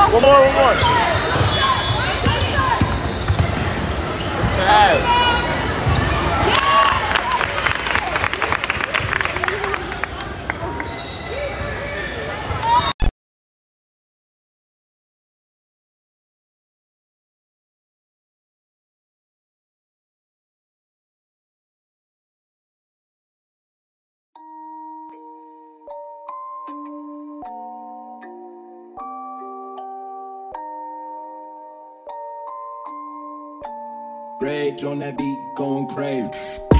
One more. Okay. Rage on that beat, going crazy.